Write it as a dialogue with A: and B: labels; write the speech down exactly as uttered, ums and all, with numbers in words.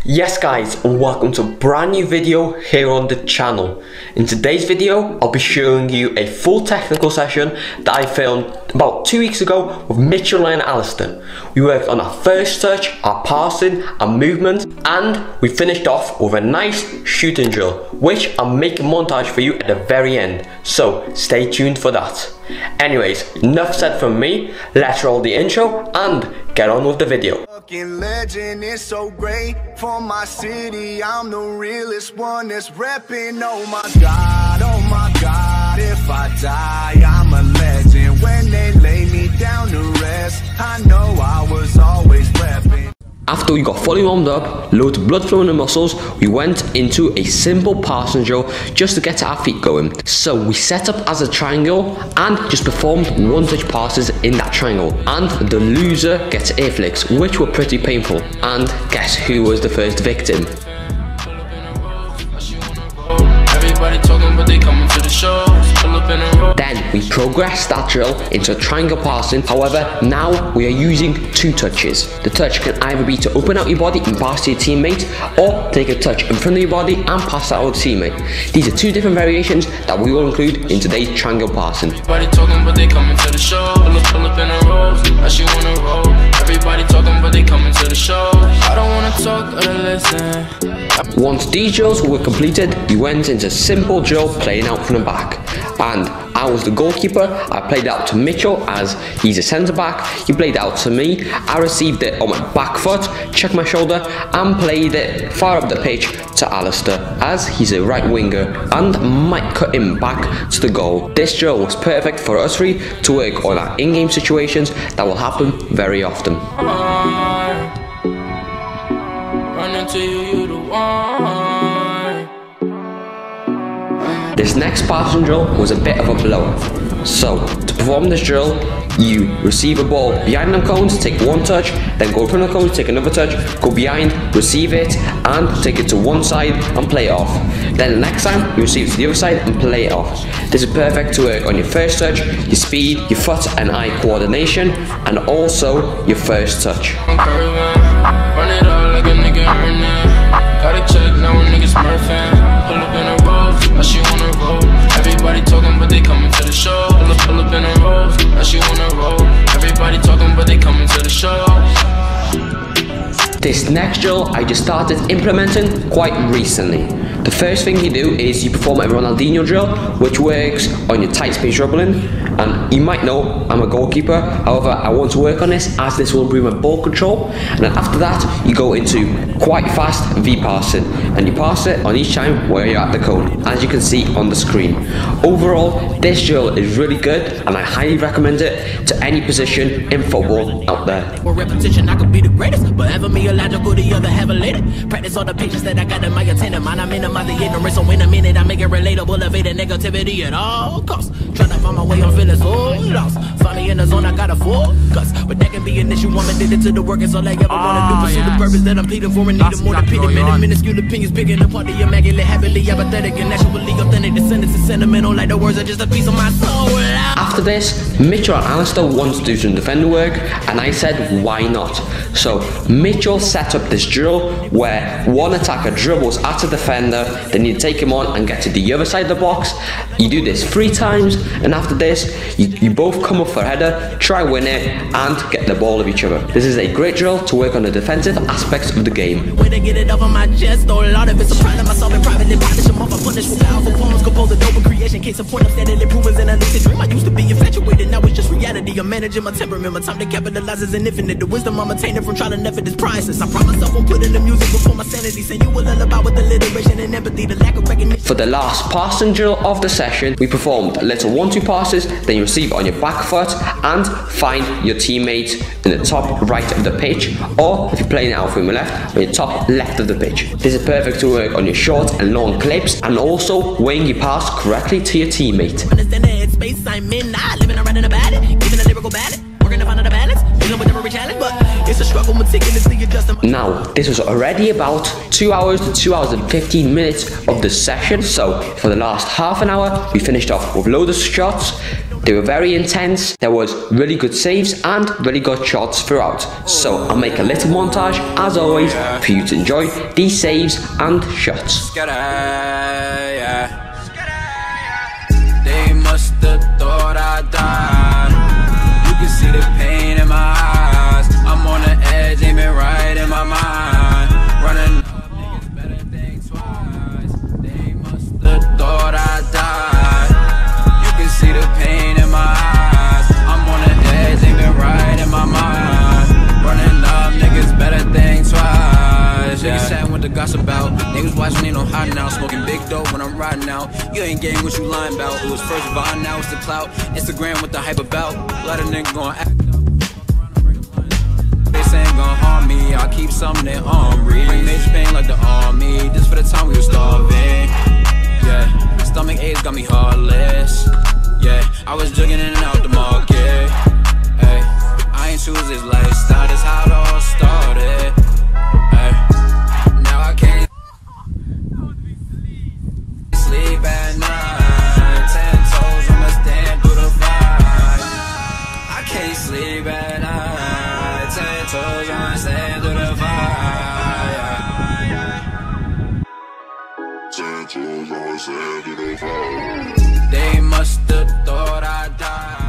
A: Yes guys, and welcome to a brand new video here on the channel. In today's video, I'll be showing you a full technical session that I filmed about two weeks ago with Mitchell and Alistair. We worked on our first touch, our passing, our movement, and we finished off with a nice shooting drill, which I'll make a montage for you at the very end, so stay tuned for that. Anyways, enough said from me, let's roll the intro and get on with the video.
B: Legend is so great for my city. I'm the realest one that's repping. Oh my God, oh my God, if I die, I'm a legend. When they lay me down to rest, I know I was always repping.
A: After we got fully warmed up, loads of blood flowing in the muscles, we went into a simple passing drill just to get our feet going. So we set up as a triangle and just performed one touch passes in that triangle. And the loser gets air flicks, which were pretty painful. And guess who was the first victim?
C: Everybody talking, but they coming to the show. Pull up in a row.
A: Then we progressed that drill into triangle passing. However, now we are using two touches. The touch can either be to open out your body and pass to your teammate, or take a touch in front of your body and pass that out to your teammate. These are two different variations that we will include in today's triangle passing.
C: Everybody talking, but they coming to the show. Pull up, pull up in a row. Now she wanna roll. Everybody talking, but they coming to the show. I don't wanna talk or to listen.
A: Once these drills were completed, we went into simple drill playing out from the back. And I was the goalkeeper. I played out to Mitchell as he's a centre back. He played out to me. I received it on my back foot, checked my shoulder, and played it far up the pitch to Alistair as he's a right winger and might cut him back to the goal. This drill was perfect for us three to work on our in-game situations that will happen very often.
C: Run into you, you the one.
A: This next passing drill was a bit of a blow. So, to perform this drill, you receive a ball behind them cones, take one touch, then go in front of the cones, take another touch, go behind, receive it, and take it to one side and play it off. Then the next time, you receive it to the other side and play it off. This is perfect to work on your first touch, your speed, your foot and eye coordination, and also your first touch.
C: Run it all like a nigga earning. Gotta check now a nigga smurfing. Pull up in a row, now she wanna roll. Everybody talking, but they coming to the show. Pull up, pull up in a row, now she wanna roll. Everybody talking, but they coming to the show.
A: This next drill I just started implementing quite recently. The first thing you do is you perform a Ronaldinho drill, which works on your tight space dribbling. And you might know I'm a goalkeeper, however I want to work on this as this will improve my ball control. And then after that you go into quite fast V passing, and you pass it on each time where you're at the cone, as you can see on the screen. Overall, this drill is really good and I highly recommend it to any position in football out there.
D: For repetition, I could be the greatest, but ever me illogical, the other have a later. Practice all the patience that I got in my attendant mind. I minimize the ignorance, so in a minute I make it relatable, evade the negativity at all costs. Trying to find my way, I'm feeling so lost. Find me in the zone, I got a full cuss, but that can be an issue. I'm addicted to the work, it's all I ever wanna do. Pursue the purpose that I'm pleading for, and need more dependent. Minute, minuscule opinions, picking apart the immaculate, happily apathetic, and naturally authentic. Descendants is sentimental, like the words are just a piece of my soul.
A: After this, Mitchell and Alistair wanted to do some defender work, and I said, why not? So Mitchell set up this drill where one attacker dribbles at a defender, then you take him on and get to the other side of the box. You do this three times, and after this, you, you both come up for a header, try win it, and get the ball of each other. This is a great drill to work on the defensive aspects of the game.
D: Way to get it off of my chest, though a lot of it's a problem. Myself and privately polish them off. I put this style for poems, compose a dope creation. Case of point, I'm standing improvements in a lucid dream. I used to be infatuated, now it's just reality. I'm managing my temperament, my time to capitalize is infinite. The wisdom I'm attaining from trying to never this priceless. I promise I won't put in the music before my sanity. Saying you will lullaby with alliteration and empathy, the lack of recognition.
A: For the last passing drill of the session, we performed little one two passes, then you receive on your back foot and find your teammate in the top right of the pitch, or if you're playing it out from your left, on your top left of the pitch. This is perfect to work on your short and long clips, and also weighing your pass correctly to your teammate.
D: Understand the headspace I'm in, not living around in a ballad, giving a lyrical ballad, working to find a balance, dealing with every challenge, but it's a struggle meticulously adjusting.
A: Now, this was already about two hours to two hours and fifteen minutes of the session, so for the last half an hour, we finished off with loads of shots. They were very intense, there was really good saves and really good shots throughout. So I'll make a little montage, as always, for you to enjoy these saves and shots.
C: They must have thought I died. You can see the pain in my eyes. I'm on the edge, aiming right in my mind. Running niggas better think twice. They must have thought I died. You can see the pain in my eyes. I'm on the edge, aiming right in my mind. Running up, niggas better think twice. Yeah. Niggas chatting with the gossip about. Niggas watching, ain't no hiding now. Smoking big dope when I'm riding out. You ain't getting what you lying about. It was first Vine, now it's the clout. Instagram with the hype about. A lot of niggas gon' act up. They saying gon' harm me. I keep something on read. Bring major pain like the army. Just for the time we were starving. Yeah, stomach aches got me heartless. Yeah, I was jugging in and out the market. Hey, I ain't choose this lifestyle. That's how it all started. Hey, now I can't sleep at night. Ten toes, I'ma stand through the fight. I can't sleep at night. Ten toes, I'ma stand through the fight. Ten toes, I'ma stand through the fight. They must have thought I died.